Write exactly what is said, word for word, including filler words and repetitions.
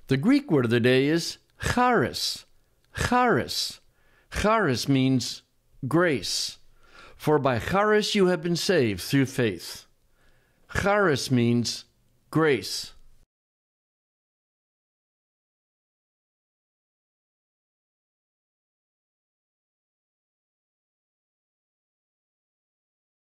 The Greek word of the day is charis. Charis. Charis means grace. For by charis you have been saved through faith. Charis means grace.